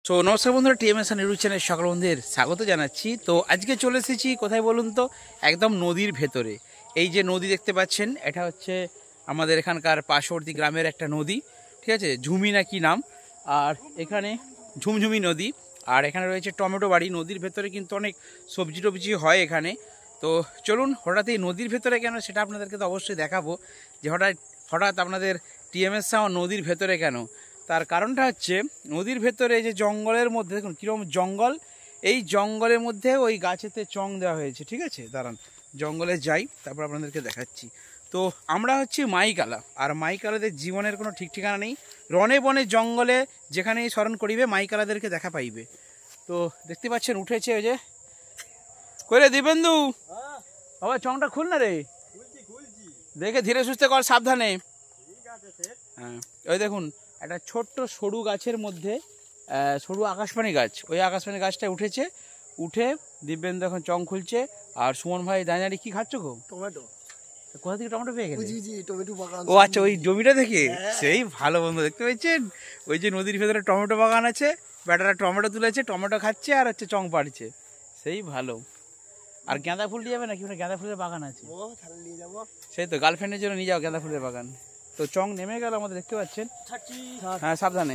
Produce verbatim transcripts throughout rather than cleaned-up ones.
So নমস্কার বন্ধুরা, TMS news channel সকল বন্ধুদের স্বাগত জানাচ্ছি। তো আজকে চলে এসেছি কোথায় বলুন তো, একদম নদীর ভেতরে। এই যে নদী দেখতে পাচ্ছেন, এটা হচ্ছে আমাদের এখানকার পার্শ্ববর্তী গ্রামের একটা নদী, ঠিক আছে, ঝুমি না কি নাম। আর এখানে ঝুমঝুমি নদী, আর এখানে রয়েছে টমেটো বাড়ি। নদীর ভেতরে কিন্তু অনেক সবজি টবজি হয় এখানে। তো চলুন, হঠাৎ এই নদীর ভেতরে কেন সেটা আপনাদেরকে তো অবশ্যই দেখাবো, যে হঠাৎ হঠাৎ আপনাদের টিএমএস নদীর ভেতরে কেন। তার কারণটা হচ্ছে, নদীর ভেতরে যে জঙ্গলের মধ্যে দেখুন কীরকম জঙ্গল, এই জঙ্গলের মধ্যে ওই গাছেতে চং দেওয়া হয়েছে, ঠিক আছে। দাঁড়ান জঙ্গলে যাই, তারপর আপনাদেরকে দেখাচ্ছি। তো আমরা হচ্ছি মাইকালা, আর মাইকালাদের জীবনের কোনো ঠিক ঠিকানা নেই। রনে বনে জঙ্গলে যেখানেই স্মরণ করিবে মাইকালাদেরকে দেখা পাইবে। তো দেখতে পাচ্ছেন উঠেছে ওই যে, কইরে দিবেন্দু বাবা চংটা খুল না রে, দেখে ধীরে সুস্থে কর, সাবধানে। হ্যাঁ ওই দেখুন একটা ছোট্ট সরু গাছের মধ্যে সরু আকাশপানি গাছ, ওই আকাশপানি গাছটা উঠেছে। উঠে দিব্যেন্দু এখন চং খুলছে, আর সুমন ভাই দাঁড়িয়ে কি খাচ্ছ গো? টমেটো। কোথা থেকে টমেটো পেয়ে গেলে? ও আচ্ছা, ওই জমিটা থেকে। সেই ভালো বন্ধু, দেখতে পেয়েছেন ওই যে নদীর ভেতরে টমেটো বাগান আছে, বেটারা টমেটো তুলেছে, টমেটো খাচ্ছে আর হচ্ছে চং পাড়ছে। সেই ভালো। আর গাঁদা ফুল নিয়ে যাবে নাকি? গাঁদা ফুলের বাগান আছে, সেই তো গার্লফ্রেন্ডের জন্য নিয়ে যাও গাঁদা ফুলের বাগান। তো চং নেমে গেল আমাদের, দেখতে পাচ্ছেন। হ্যাঁ সাবধানে।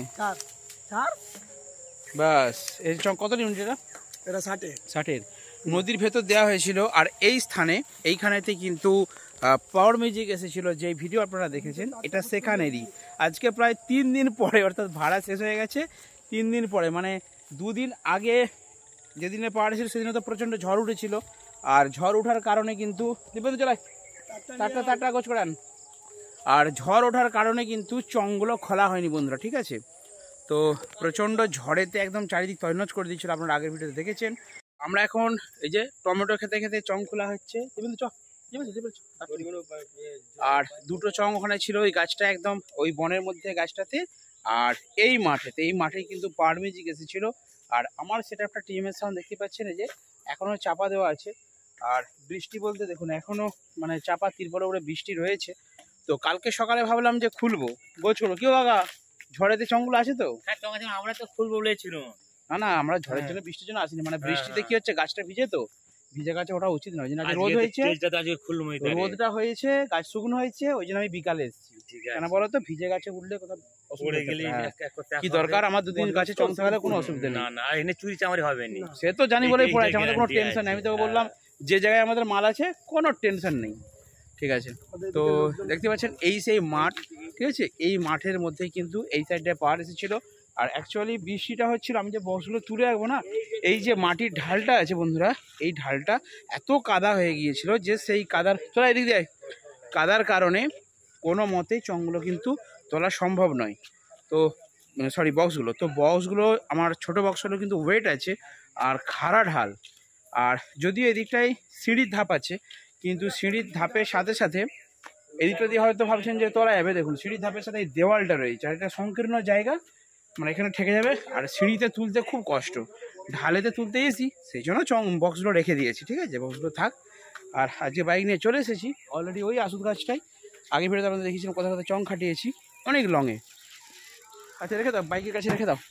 বাস এই চং কত নিউন? এটা এটা ষাটে ষাটের নদীর ভেতর দেওয়া হয়েছিল। আর এই স্থানে এইখানেতে কিন্তু পাওয়ার মিউজিক এসেছিল, যে ভিডিও আপনারা দেখেছেন, এটা সেখানেরই। আজকে প্রায় তিন দিন পরে, অর্থাৎ ভাড়া শেষ হয়ে গেছে তিন দিন পরে, মানে দুদিন আগে যেদিনে পাওয়ার ছিল সেদিনে তো প্রচণ্ড ঝড় উঠেছিল। আর ঝড় ওঠার কারণে কিন্তু চলাই তারটা তারটা গোছ করান, আর ঝড় ওঠার কারণে কিন্তু চংগুলো খোলা হয়নি বন্ধুরা, ঠিক আছে। তো প্রচণ্ড ঝড়েতে একদম চারিদিক তৈনজ করে দিচ্ছিল, আপনারা আগের ভিডিওতে দেখেছেন। আমরা এখন এই যে টমেটো খেতে খেতে চং খোলা হচ্ছে, আর দুটো চং ওখানে ছিল, ওই গাছটা একদম ওই বনের মধ্যে গাছটাতে, আর এই মাঠেতে, এই মাঠে কিন্তু পাওয়ার মিউজিক এসেছিল। আর আমার সেটা একটা টিএমএস সাউন্ড দেখতে পাচ্ছেন, এই যে এখনো চাপা দেওয়া আছে। আর বৃষ্টি বলতে দেখুন এখনো মানে চাপা তিরপলে উপরে বৃষ্টি রয়েছে। তো কালকে সকালে ভাবলাম যে খুলবো, গোছ করবো। কেউ কাকা ঝড়েতে চংগুলো আছে তো? আমরা তো খুলবো বলেছিল। না না, আমরা ঝড়ের জন্য বৃষ্টির জন্য আসিনি, মানে বৃষ্টিতে কি হচ্ছে গাছটা ভিজে, তো ভিজে গাছে ওটা উচিত নয়। রোদ হয়েছে, রোদটা হয়েছে, গাছ শুকনো হয়েছে, ওই জন্য আমি বিকালে এসেছি। কেন বলো তো, ভিজে গাছে উঠলে কোথাও কি দরকার? আমার দুদিন গাছে চং থাকলে কোনো অসুবিধা নেই। না না, এনে চুরি চামারি হবে না, সে তো জানি বলেই পড়েছে, আমাদের কোনো টেনশন নেই। আমি তোকে বললাম যে জায়গায় আমাদের মাল আছে কোনো টেনশন নেই, ঠিক আছে। তো দেখতে পাচ্ছেন এই সেই মাঠ, ঠিক আছে। এই মাঠের মধ্যেই কিন্তু এই সাইডে পাহাড় এসেছিল। আর অ্যাকচুয়ালি বৃষ্টিটা হচ্ছিল, আমি যে বক্সগুলো তুলে রাখবো না, এই যে মাটির ঢালটা আছে বন্ধুরা, এই ঢালটা এত কাদা হয়ে গিয়েছিল যে সেই কাদার তোলা এদিক দিয়ে কাদার কারণে কোনো মতেই চংগুলো কিন্তু তোলা সম্ভব নয়। তো সরি বক্সগুলো, তো বক্সগুলো আমার ছোট বক্সগুলো কিন্তু ওয়েট আছে আর খাড়া ঢাল। আর যদিও এদিকটাই সিঁড়ির ধাপ আছে, কিন্তু সিঁড়ির ধাপের সাথে সাথে এদিকটা দিয়ে হয়তো ভাবছেন যে তোলা যাবে। দেখুন সিঁড়ির ধাপের সাথে এই দেওয়ালটা রয়েছে, আর এটা সংকীর্ণ জায়গা, মানে এখানে ঠেকে যাবে। আর সিঁড়িতে তুলতে খুব কষ্ট, ঢালেতে তুলতে এসেছি, সেই জন্য চং বক্সগুলো রেখে দিয়েছি, ঠিক আছে, বক্সগুলো থাক। আর আজকে বাইক নিয়ে চলে এসেছি অলরেডি ওই আসুদ গাছটাই। আগে ভিডিওতে আপনাদের দেখিয়েছিলাম কোথাও কোথাও চং খাটিয়েছি অনেক লংয়ে। আচ্ছা রেখে দাও, বাইকের কাছে রেখে দাও।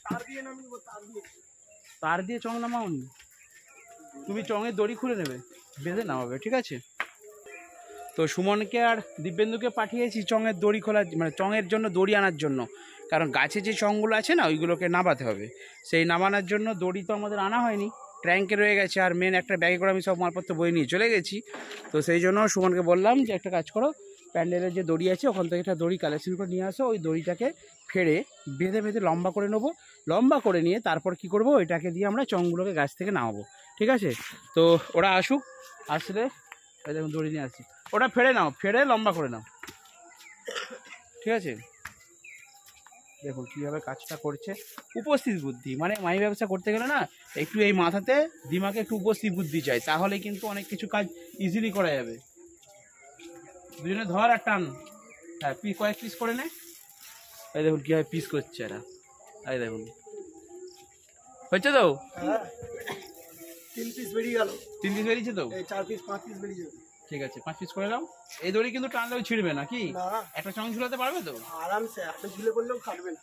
তার দিয়ে চং নামাওনি, তুমি চঙের দড়ি খুলে নেবে, বেঁধে নামাবে, ঠিক আছে। তো সুমনকে আর দিব্যেন্দুকে পাঠিয়েছি চঙের দড়ি খোলার, মানে চঙের জন্য দড়ি আনার জন্য। কারণ গাছে যে চংগুলো আছে না, ওইগুলোকে নামাতে হবে। সেই নামানোর জন্য দড়ি তো আমাদের আনা হয়নি, ট্যাঙ্কে রয়ে গেছে। আর মেন একটা ব্যাগে করে আমি সব মালপত্র বই নিয়ে চলে গেছি। তো সেই জন্য সুমনকে বললাম যে একটা কাজ করো, প্যান্ডেলের যে দড়ি আছে ওখান থেকে একটা দড়ি কালেকশন করে নিয়ে আসো, ওই দড়িটাকে ফেড়ে বেঁধে বেঁধে লম্বা করে নেবো। লম্বা করে নিয়ে তারপর কি করব, ওইটাকে দিয়ে আমরা চংগুলোকে গাছ থেকে নামাবো, ঠিক আছে। তো ওরা আসুক, আসলে ওই দেখুন দড়ি নিয়ে আসছি, ওটা ফেড়ে নাও, ফেড়ে লম্বা করে নাও, ঠিক আছে। দেখুন কীভাবে কাজটা করছে, উপস্থিত বুদ্ধি। মানে মাই ব্যবসা করতে গেলে না একটু এই মাথাতে দিমাগে একটু উপস্থিত বুদ্ধি চাই, তাহলে কিন্তু অনেক কিছু কাজ ইজিলি করা যাবে। দুজনে ধর আর টান, হ্যাঁ পিস কয়েক পিস করে নে। এই দেখুন কীভাবে পিস করছে এরা, এই দেখুন হচ্ছে তো, তিন পিস বেরিয়ে গেল, তিন পিস বেরিয়েছে তো, চার পিস পাঁচ পিস বেরিয়ে যাবে, ঠিক আছে পাঁচ পিস করে নাও। এই দড়ি কিন্তু টানলেও ছিঁড়বে না, কি একটা চং ঝুলাতে পারবে তো আরামসে, আপনি ঝুলে পড়লেও কাটবে না।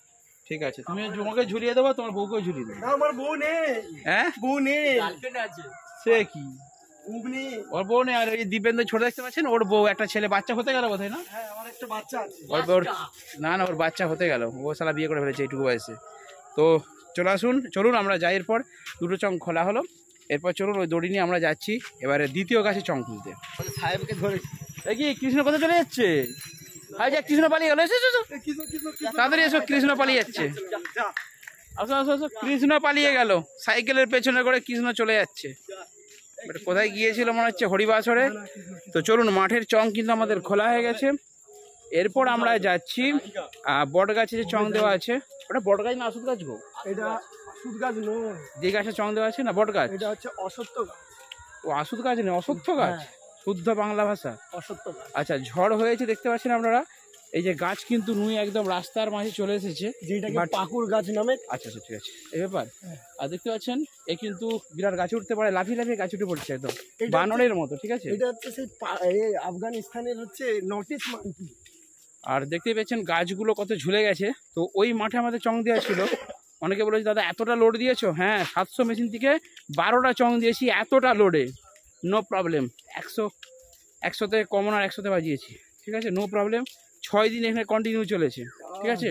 ঠিক আছে, তুমি তোমাকে ঝুলিয়ে দেবো, তোমার বউকেও ঝুলিয়ে দেবো। না আমার বউ নেই, হ্যাঁ বউ নেই, সে কি বউ নেই। ওর বউ নেই, আর এই দীপেন্দ্র ছোট দেখতে পাচ্ছেন, ওর বউ একটা ছেলে বাচ্চা হতে গেল বোধহয় না? হ্যাঁ আমার একটা বাচ্চা আছে। ওর বউর না না ওর বাচ্চা হতে গেল, ও শালা বিয়ে করে ফেলেছে এইটুকু বয়সে। তো চলে আসুন, চলুন আমরা যাই। এরপর দুটো চং খোলা হলো, এরপর চলুন ওই দড়ি নিয়ে আমরা যাচ্ছি এবারে দ্বিতীয় গাছে চং খুলতে। সাহেবকে ধরে এই কি কৃষ্ণ কোথায় চলে যাচ্ছে? ভাই যা, কৃষ্ণ পালিয়ে গেল, এসো এসো, তাড়াতাড়ি এসো, কৃষ্ণ পালিয়ে যাচ্ছে। আসো আসো আসো, কৃষ্ণ পালিয়ে গেল, সাইকেলের পেছনে করে কৃষ্ণ চলে যাচ্ছে। বাট কোথায় গিয়েছিল মনে হচ্ছে হরিবাসরে। তো চলুন, মাঠের চং কিন্তু আমাদের খোলা হয়ে গেছে। এরপর আমরা যাচ্ছি বট গাছে যে চং দেওয়া আছে, ওটা বট গাছ না ওষুধ গাছ গো? এটা ওষুধ গাছ নয়, যে গাছে চং দেওয়া আছে না বট গাছ, এটা হচ্ছে অসত্য গাছ। ও ওষুধ গাছ নেই, অসত্য গাছ, শুদ্ধ বাংলা ভাষা অসত্য গাছ। আচ্ছা, ঝড় হয়েছে দেখতে পাচ্ছেন আপনারা, এই যে গাছ কিন্তু নুই একদম রাস্তার মাঝে চলে এসেছে, যেটাকে But- পাকুর গাছ নামে। আচ্ছা আচ্ছা ঠিক আছে, এই ব্যাপার। আর দেখতে পাচ্ছেন এ কিন্তু বিরাট গাছে উঠতে পারে, লাফিয়ে লাফিয়ে গাছে উঠে পড়ছে একদম এটা বানরের মতো, ঠিক আছে। এটা হচ্ছে সেই পা- এ আফগানিস্তানের হচ্ছে নটিস মাঙ্কি। আর দেখতে পাচ্ছেন গাছগুলো কত ঝুলে গেছে। তো ওই মাঠে আমাদের চং দেওয়া ছিল, অনেকে বলেছে দাদা এতটা লোড দিয়েছো? হ্যাঁ, সাতশো মেশিন থেকে বারোটা চং দিয়েছি এতটা লোডে, নো প্রবলেম। একশো একশোতে কমন আর একশোতে বাজিয়েছি, ঠিক আছে, নো প্রবলেম। ছয় দিন এখানে কন্টিনিউ চলেছে, ঠিক আছে।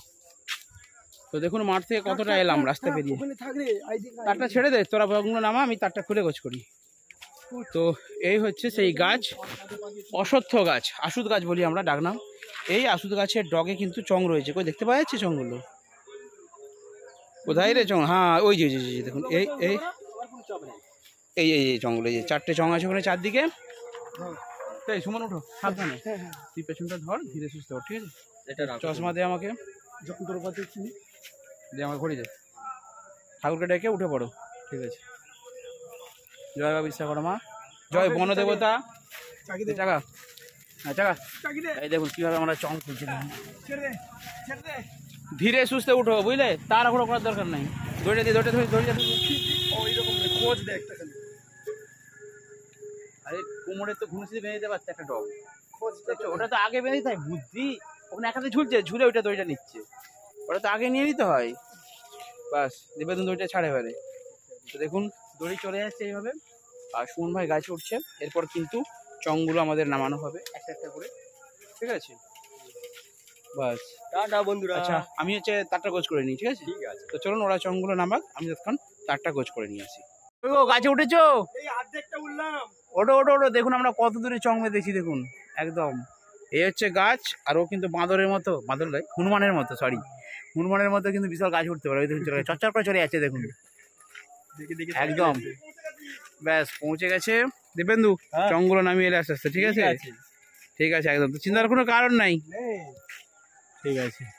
তো দেখুন মাঠ থেকে কতটা এলাম রাস্তা পেরিয়ে। ওখানে থাকলে আইডি কার্ড। তারটা ছেড়ে দে, তোরা বগুলো নামা, আমি তারটা খুলে গোছ করি। তো এই হচ্ছে সেই গাছ, অশ্বত্থ গাছ, আশুদ গাছ বলি আমরা ডাকনাম। এই আশুদ গাছের ডগে কিন্তু চং রয়েছে, কই দেখতে পাওয়া যাচ্ছে চংগুলো? কোথায় রে চং? হ্যাঁ ওই যে যে যে দেখুন, এই এই এই এই এই চংগুলো, এই যে চারটে চং আছে ওখানে চারদিকে। এই সুমন উঠো, সাবধানে, তুই পেছনটা ধর, ধীরে সুস্থ ধর, ঠিক আছে। চশমা দে আমাকে, যন্ত্রপাতি কি দে আমাকে ঘড়ি দে, ঠাকুরকে ডেকে উঠে পড়ো, ঠিক আছে। জয় বাবা বিশ্বকর্মা, জয় বন দেবতা। চাকি দে, চাকা, হ্যাঁ চাকা। চাকি দে, এই দেখুন কিভাবে আমরা চং খুলছি, ছেড়ে দে, ছেড়ে দে। ধীরে সুস্থে উঠো, বুঝলে, তাড়াহুড়ো করার দরকার নাই। দড়িটা দিয়ে দড়িটা ধরে দড়িটা ধরে। ওই রকম খোঁজ দে একটা খালি, আরে কোমরে তো ঘুষি বেঁধে দিতে পারছে একটা ডগ, খোঁজ দেখছো? ওটা তো আগে বেঁধে দিতে হয়, বুদ্ধি। ওখানে এক হাতে ঝুলছে, ঝুলে ওইটা দড়িটা নিচ্ছে, ওটা তো আগে নিয়ে নিতে হয়। বাস নিবেদন দড়িটা ছাড়ে এবারে। তো দেখুন দড়ি চলে যাচ্ছে এইভাবে, আর সুমন ভাই গাছে উঠছে। এরপর কিন্তু চংগুলো আমাদের নামানো হবে একটা একটা করে, ঠিক আছে। বাস টাটা বন্ধুরা। আচ্ছা, আমি হচ্ছে তারটা গোছ করে নিই, ঠিক আছে। ঠিক আছে। তো চলুন ওরা চংগুলো নামাক, আমি তখন তারটা গোছ করে নিয়ে আসি। ও গাছে উঠেছো? এই অর্ধেকটা উঠলাম। ওটো ওটো ওটো, দেখুন আমরা কত দূরে চং বেঁধেছি দেখুন একদম। এই হচ্ছে গাছ, আর ও কিন্তু বাঁদরের মতো, বাঁদর নয় হনুমানের মতো, সরি হনুমানের মতো কিন্তু বিশাল গাছ উঠতে পারে। ওই দেখুন চলে চচ্চর করে চলে যাচ্ছে দেখুন, একদম। ব্যাস পৌঁছে গেছে দিবেন্দু, চংগুলো নামিয়ে এলে আস্তে আস্তে, ঠিক আছে ঠিক আছে একদম। তো চিন্তার কোনো কারণ নাই, ঠিক আছে।